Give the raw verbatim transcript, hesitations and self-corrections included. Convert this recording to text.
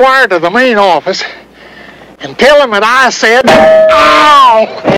Squire to the main office and tell him that I said, ow!